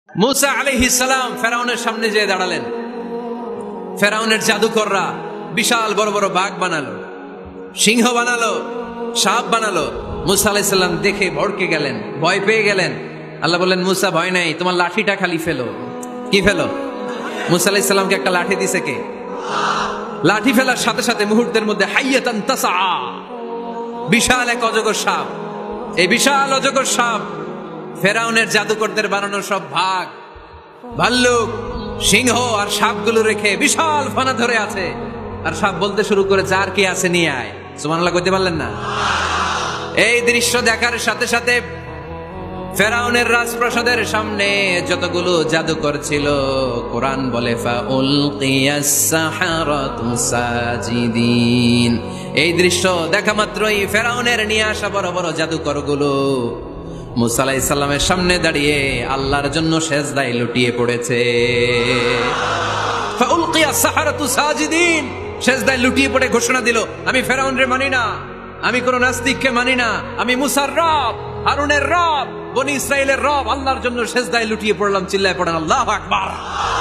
মুসা আলাইহিস সালাম ফেরাউনের সামনে যেয়ে দাঁড়ালেন। ফেরাউনের জাদুকররা বিশাল বড় বড় বাঘ বানালো, সিংহ বানালো, সাপ বানালো। মুসা আলাইহিস সালাম দেখে ভড়কে গেলেন, ভয় পেয়ে গেলেন। আল্লাহ বললেন, মুসা ভয় নাই, তোমার লাঠিটা খালি ফেলো। কি ফেলো? মুসা আলাইহিস সালামকে একটা লাঠি দিছে কে? লাঠি ফেলার সাথে সাথে মুহূর্তের মধ্যে হাইয়াতান তাসআ, বিশাল এক অজগর সাপ। এই বিশাল অজগর সাপ ফেরাউনের জাদুকরদের বানানো সব ভাগ, ভাল্লুক, সিংহ আর সাপগুলো রেখে বিশাল ফানা ধরে আছে। আর সাপ বলতে শুরু করে, যার কি আছে নিয়ে আয়। সুবহানাল্লাহ কইতে পারলেন না? এই দৃশ্য দেখার সাথে সাথে ফেরাউনের রাজপ্রাসাদের সামনে যতগুলো জাদুকর ছিল, কোরআন বলে ফাউলকিয়াস সাহারাতু সাজিদিন। এই দৃশ্য দেখা মাত্রই ফেরাউনের নিয়ে আসা বড় বড় জাদুকর গুলো মুসা আলাইহিস সালামের সামনে দাঁড়িয়ে আল্লাহর জন্য সেজদায় লুটিয়ে পড়েছে। ফাউলকিয়াস সাহারাতু সাজিদিন, সেজদায় লুটিয়ে পড়ে ঘোষণা দিল, আমি ফেরাউনরে মানি না, আমি কোন নাস্তিককে মানি না, আমি মুসার রব, হারুনের রব, বনি ইসরাইলের রব, আল্লাহর জন্য সেজদায় লুটিয়ে পড়লাম। চিল্লায় পড়েন আল্লাহু আকবার।